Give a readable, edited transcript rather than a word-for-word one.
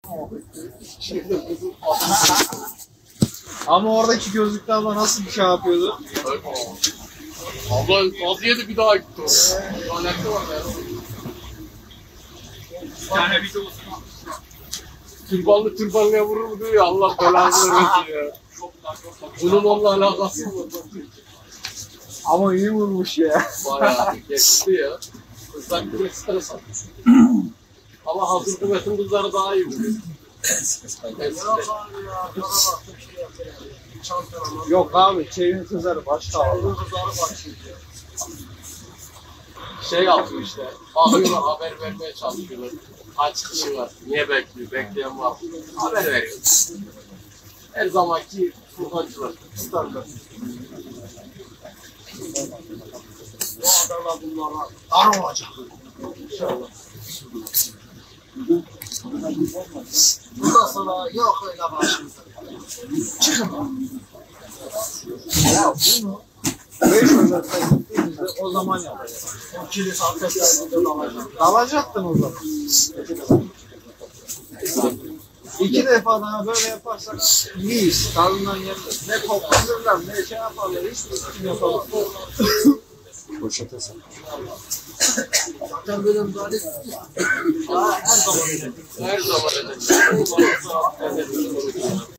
Ama oradaki gözlükler abla nasıl bir şey yapıyordu? Abla gaz yedi bir daha gitti o. Lanetli var ya. Bir tane video olsun. Türbanlı türbanlıya vurur mu diyor ya, Allah belanı versin ya. Bunun onunla alakası mı? Ama iyi vurmuş ya. Bayağı geçti ya. Kızlar bir enteresan. Ama hazır kuvvetin kızları daha iyi vuruyor. Yok abi, çeyreğin kızları başka abi. Şey yapıyor işte, bakıyorlar, haber vermeye çalışıyorlar. Kaç kişi var, niye bekliyor, bekleyen var. Haber veriyor. Her zamanki furkancılar, standart. Bu adamlar bunlarla dar olacak. İnşallah. Bundan sonra yok öyle başımıza. Çıkın. Ya bunu 5 Ocak'ta gittiğimizde o zaman yapacağız. O kilis abdestlerinde dalacak. Dalacaktın o zaman. 2 defa daha böyle yaparsak iyiyiz. Karnından yenmez. Ne koklanırlar ne şey yaparlar. Hiçbir şey yapalım. Boşatasın. Zaten böyle müdahale ettik ya. Her zaman edelim. Her zaman edelim.